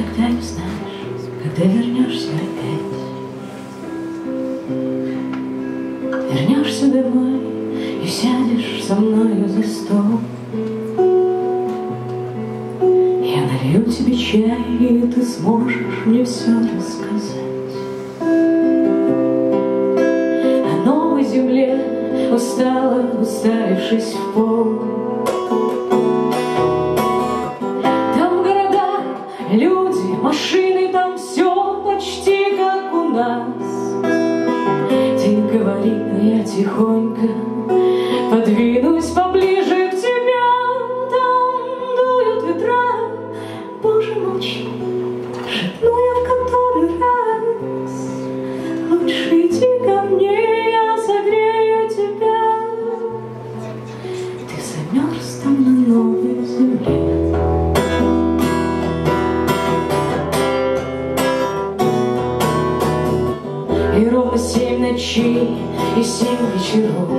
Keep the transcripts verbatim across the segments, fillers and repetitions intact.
никогда не знаешь, когда вернешься опять. Вернешься домой и сядешь со мною за стол. Я налью тебе чай, и ты сможешь мне все рассказать. О новой земле устала, уставившись в пол. Там города, люди, машины, там все почти как у нас. Ты говори, но я тихонько подвинусь поближе к тебе. Там дуют ветра, Боже, молчи, шепну я в который раз. Лучше иди ко мне, я согрею тебя. Ты замерз там на новой земле. И ровно семь ночей и семь вечеров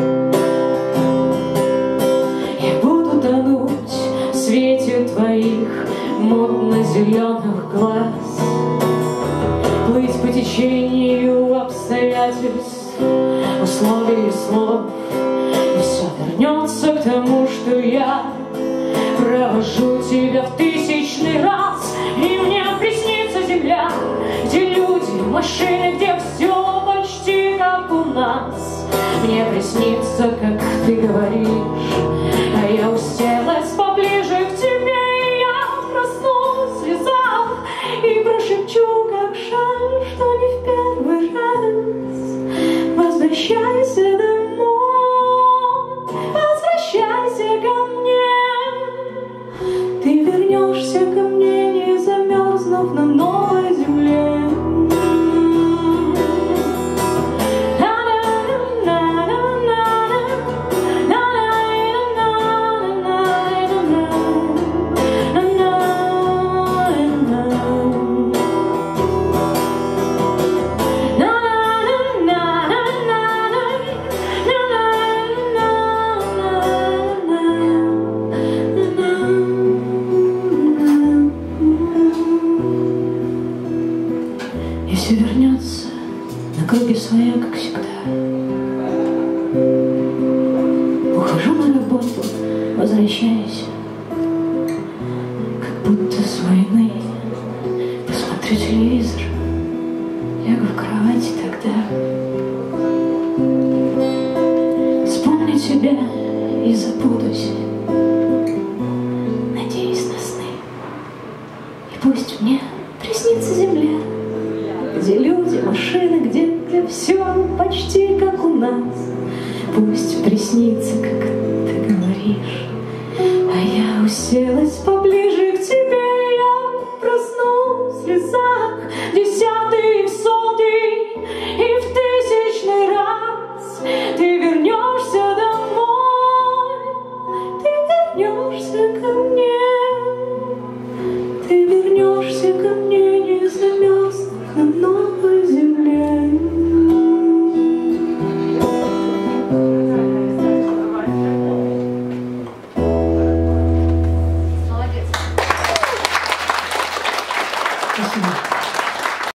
я буду тонуть в свете твоих мутно-зеленых глаз, плыть по течению обстоятельств, условий и слов, и все вернется к тому, что я провожу тебя в тысячный раз. И мне приснится земля, где люди, машины, где все почти как у нас. Мне приснится, как ты говоришь, а я уселась поближе к тебе. И я проснусь в слезах и прошепчу, как жаль, что не в первый раз. Возвращайся домой, возвращайся ко мне. Ты вернешься ко мне, не замерзнув на новой земле. Если вернется на круги своя, как всегда, ухожу на работу, возвращаюсь, как будто с войны. Посмотрю телевизор, лягу в кровати тогда, вспомню тебя и забудусь, надеюсь на сны. И пусть мне приснится земля, где люди, машины, где, где все почти как у нас. Пусть приснится, как ты говоришь, а я уселась поближе к тебе. Я проснулась в слезах, десятый, в сотый и в тысячный раз. Ты вернешься домой, ты вернешься ко мне, ты вернешься ко мне, не замерзнув на новой земле. Молодец. Спасибо.